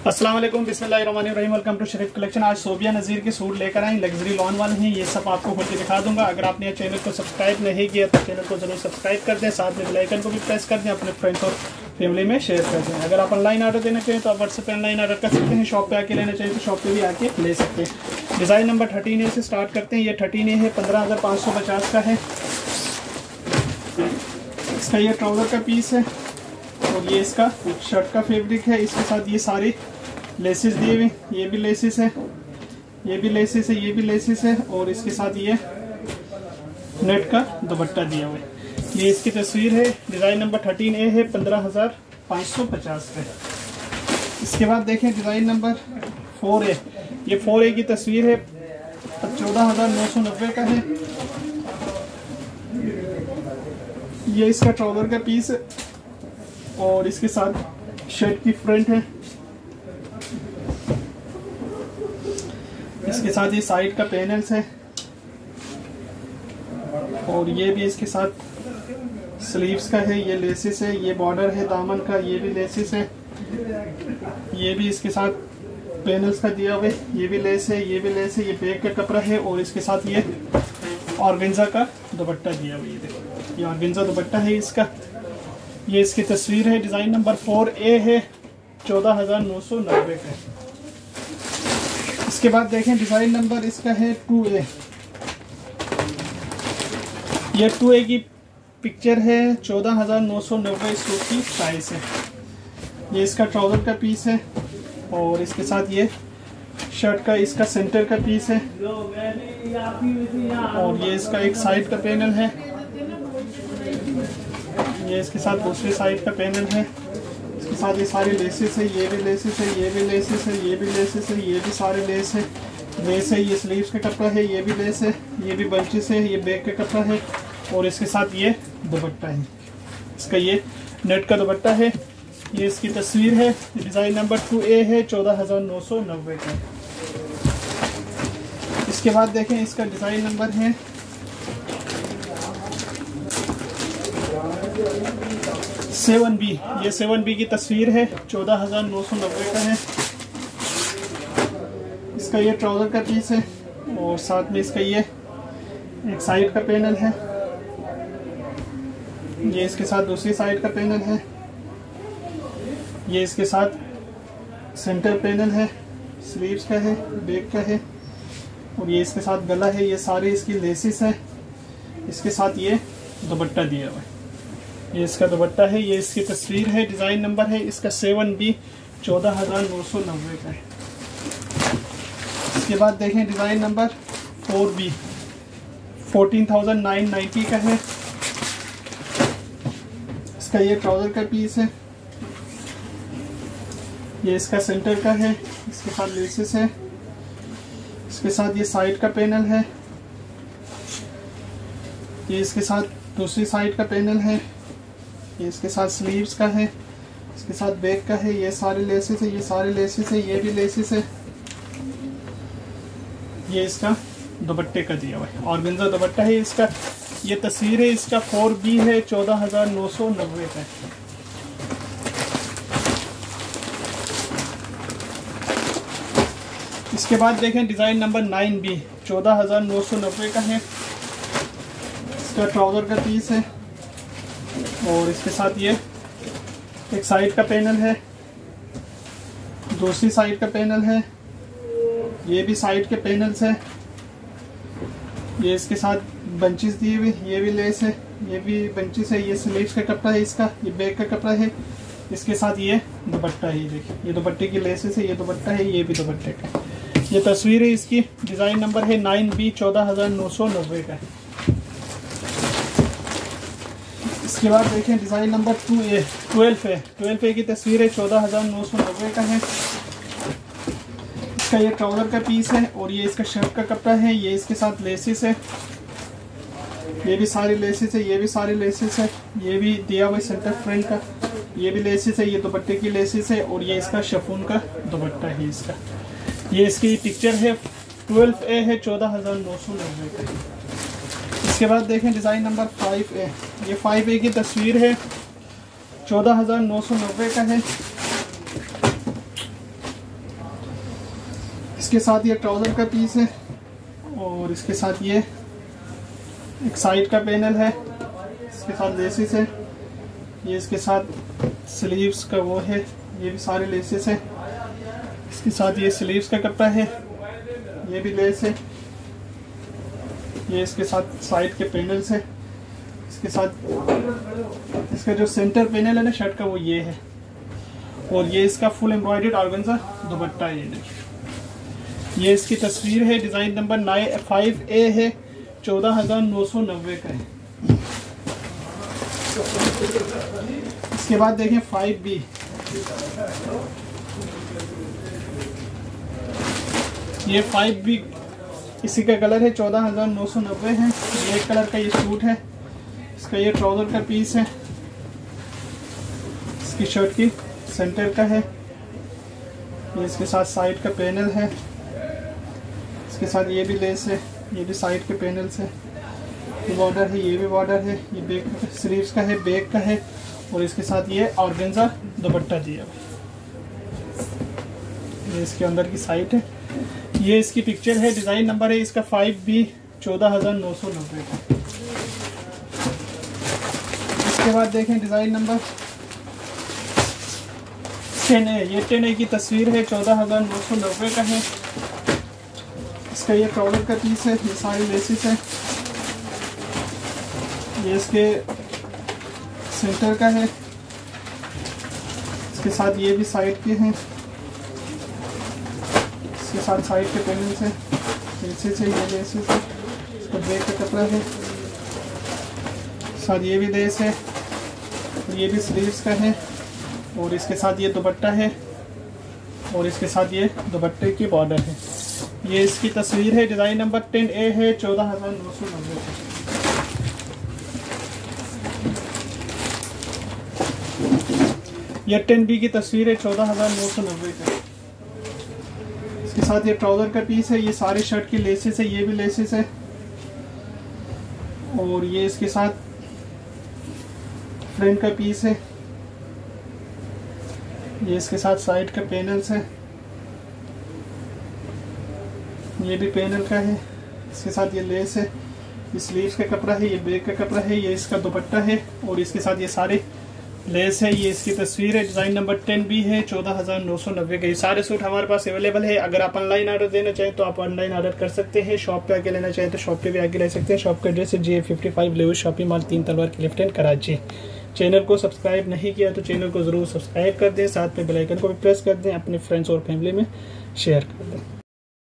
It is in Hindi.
अस्सलाम वालेकुम, बिस्मिल्लाहिर्रहमानिर्रहीम। Welcome to Sharif collection. आज सोबिया नज़ीर के सूट लेकर आए, लग्जरी लॉन वाले हैं। ये सब आपको खोल के दिखा दूंगा। अगर आपने चैनल को सब्सक्राइब नहीं किया तो चैनल को जरूर सब्सक्राइब कर दें, साथ में बेल आइकन को भी प्रेस कर दें, अपने फ्रेंड्स और फैमिली में शेयर कर दें। अगर आप ऑनलाइन ऑर्डर देना चाहिए तो आप व्हाट्सएप पर ऑनलाइन ऑर्डर कर सकते हैं। शॉप पे आके लेना चाहिए तो शॉप पे भी आके ले सकते हैं। डिज़ाइन नंबर 13A से स्टार्ट करते हैं। ये 13A है, 15,550 का है। इसका ये ट्राउज़र का पीस है और ये इसका शर्ट का फैब्रिक है। इसके साथ ये सारी लेसेस दिए हुए, ये भी लेसेस है, ये भी लेसेस है, ये भी लेसेस है और इसके साथ ये नेट का दुपट्टा दिया हुआ है। ये इसकी तस्वीर है। डिज़ाइन नंबर 13A है, 15,550 का। इसके बाद देखें डिज़ाइन नंबर 4A। ये 4A की तस्वीर है, 14,990 का है। ये इसका ट्राउज़र का पीस है और इसके साथ शर्ट की फ्रंट है। इसके साथ ये साइड का पैनल्स है और ये भी इसके साथ स्लीव्स का है। ये लेसेस है, ये बॉर्डर है दामन का, ये भी लेसेस है। ये भी इसके साथ पैनल्स का दिया हुआ है, ये भी लेस है, ये भी लेस है। ये बैक का कपड़ा है और इसके साथ ये ऑर्गेन्जा का दुपट्टा दिया हुआ है। ये देखो, ये ऑर्गेन्जा दुपट्टा है इसका। ये इसकी तस्वीर है। डिज़ाइन नंबर 4A है, 14,990 का। इसके बाद देखें डिज़ाइन नंबर इसका है 2A। ये 2A की पिक्चर है, 14,990 सूट की प्राइस है। ये इसका ट्राउज़र का पीस है और इसके साथ ये शर्ट का इसका सेंटर का पीस है और ये इसका एक साइड का पैनल है। ये इसके साथ दूसरी साइड का पैनल है। इसके साथ ये सारे लेसेस है, ये भी लेसेस है, ये भी लेसेस है, ये भी लेसेस है, ये भी सारे लेस है, लेस है। ये स्लीव्स का कपड़ा है, ये भी लेस है, ये भी बंचेस है, ये बैक का कपड़ा है और इसके साथ ये दुपट्टा है। इसका ये नेट का दुपट्टा है। ये इसकी तस्वीर है। डिज़ाइन नंबर 2A है, 14,990 का। इसके बाद देखें इसका डिज़ाइन नंबर है 7B। ये 7B की तस्वीर है, 14,990 का है। इसका ये ट्राउज़र का पीस है और साथ में इसका ये एक साइड का पैनल है। ये इसके साथ दूसरी साइड का पैनल है। ये इसके साथ सेंटर पैनल है, स्लीव्स का है, बैक का है और ये इसके साथ गला है। ये सारी इसकी लेसिस है। इसके साथ ये दुपट्टा दिया हुआ है। ये इसका दुपट्टा है। ये इसकी तस्वीर है। डिज़ाइन नंबर है इसका 7B, 14,990 का है। इसके बाद देखें डिज़ाइन नंबर 4B, 14,990 का है। इसका ये ट्राउज़र का पीस है। ये इसका सेंटर का है, इसके साथ लेसेस है। इसके साथ ये साइड का पैनल है। ये इसके साथ दूसरी साइड का पैनल है। ये इसके साथ स्लीव्स का है, इसके साथ बैक का है। ये सारे लेसेस है, ये सारे लेसेस है, ये भी लेसेस है। ये इसका दुपट्टे का दिया हुआ है, ऑर्गेन्जा दुपट्टा है इसका। ये तस्वीर है इसका 4B है, 14,990 का। इसके बाद देखें डिज़ाइन नंबर 9B, 14,990 का है। इसका ट्राउज़र का पीस है और इसके साथ ये एक साइड का पैनल है, दूसरी साइड का पैनल है। ये भी साइड के पैनल्स है। ये इसके साथ बंचेस दिए हुए, ये भी लेस है, ये भी बंचेस है। ये स्लीव्स का कपड़ा है इसका, ये बैक का कपड़ा है। इसके साथ ये दुपट्टा है। ये देखिए, ये दुपट्टे की लेसेस है, ये दुपट्टा है, ये भी दुपट्टे का। ये तस्वीर है इसकी। डिज़ाइन नंबर है 9B, 14,990 का है। इसके बाद देखें डिज़ाइन नंबर 2A, 12A की तस्वीर है, 14,990 का है। इसका ये ट्राउज़र का पीस है और ये इसका शर्ट का कपड़ा है। ये इसके साथ लेसेस है, ये भी सारी लेसेस है, ये भी सारी लेसेस है। ये भी दिया हुआ सेंटर फ्रंट का, ये भी लेसेस है, ये दुपट्टे की लेसेस है और ये इसका शिफॉन का दुपट्टा है इसका। ये इसकी पिक्चर है। 12A है, 14,990 का। इसके बाद देखें डिज़ाइन नंबर 5A। ये 5A की तस्वीर है, 14,990 का है। इसके साथ ये ट्राउज़र का पीस है और इसके साथ ये एक साइड का पैनल है, इसके साथ लेसेस है। ये इसके साथ स्लीव्स का वो है, ये भी सारे लेसेस है। इसके साथ ये स्लीव्स का कपड़ा है, ये भी लेस है। ये इसके साथ साइड के पैनल्स है। इसके साथ इसका जो सेंटर पैनल है ना शर्ट का वो ये है। और ये इसका फुल एम्ब्रॉयडर्ड ऑर्गेन्जा दुपट्टा है। ये देखिए, ये इसकी तस्वीर है। डिज़ाइन नंबर 5A है, 14,990 का है। इसके बाद देखें 5B। ये 5B इसी का कलर है, 14,990 है। ब्लैक कलर का ये सूट है। इसका ये ट्राउज़र का पीस है, इसकी शर्ट की सेंटर का है। ये इसके साथ साइड का पैनल है। इसके साथ ये भी लेस है, ये भी साइड के पैनल से। ये बॉर्डर है, ये भी बॉर्डर है। ये बैक स्लीव्स का है, बैक का है। और इसके साथ ये ऑर्गेन्जा दुपट्टा दिया। ये इसके अंदर की साइड है। ये इसकी पिक्चर है। डिज़ाइन नंबर है इसका 5B, 14,990 का। इसके बाद देखें डिज़ाइन नंबर 10A। ये 10A की तस्वीर है, 14,990 का है। इसका ये ट्राउज़र का पीस है, ये सारी लेसेस है। ये इसके सेंटर का है। इसके साथ ये भी साइड के हैं। इसके साथ साइड के पैनल्स है, लेसेस है, ये लेसेस है। इसका बैक का कपड़ा है, साथ ये भी लेस है। ये भी स्लीव्स का है। और इसके साथ ये दुपट्टा है और इसके साथ ये दुपट्टे की बॉर्डर है। ये इसकी तस्वीर है। डिज़ाइन नंबर 10A है, 14,990 का। यह 10B की तस्वीर है, 14,990 का। इसके साथ ये ट्राउज़र का पीस है। ये सारे शर्ट की लेसेस है, ये भी लेसेस है। और ये इसके साथ फ्रंट का पीस है। ये इसके साथ साइड का पैनल्स है, ये भी पैनल का है। इसके साथ ये लेस है, ये स्लीव्स का कपड़ा है, ये बैक का कपड़ा है। ये इसका दुपट्टा है और इसके साथ ये सारे लेस है। ये इसकी तस्वीर है। डिज़ाइन नंबर 10B है, 14,990 का। ये सारे सूट हमारे पास अवेलेबल है। अगर आप ऑनलाइन ऑर्डर देना चाहें तो आप ऑनलाइन ऑर्डर कर सकते हैं। शॉप पे आके लेना चाहें तो शॉप पे भी आके ले सकते हैं। शॉप का एड्रेस है J55 लेवल शॉपिंग मॉल, 3 तलवार की लेफ्ट हैंड, कराची। चैनल को सब्सक्राइब नहीं किया तो चैनल को ज़रूर सब्सक्राइब कर दें, साथ में बेल आइकन को भी प्रेस कर दें, अपने फ्रेंड्स और फैमिली में शेयर कर दें।